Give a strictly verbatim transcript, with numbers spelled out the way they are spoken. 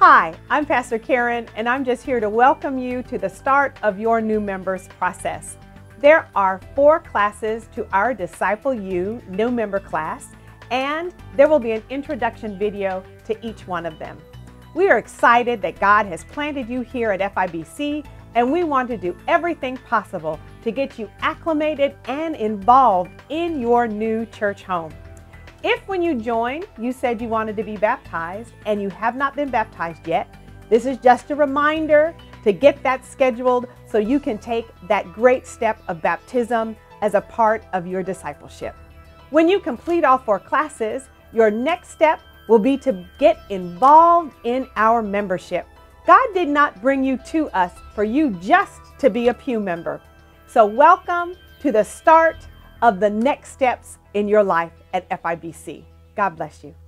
Hi, I'm Pastor Karen, and I'm just here to welcome you to the start of your new members process. There are four classes to our Disciple You new member class, and there will be an introduction video to each one of them. We are excited that God has planted you here at F I B C, and we want to do everything possible to get you acclimated and involved in your new church home. If when you joined, you said you wanted to be baptized and you have not been baptized yet, this is just a reminder to get that scheduled so you can take that great step of baptism as a part of your discipleship. When you complete all four classes, your next step will be to get involved in our membership. God did not bring you to us for you just to be a pew member. So welcome to the start of the next steps in your life at F I B C. God bless you.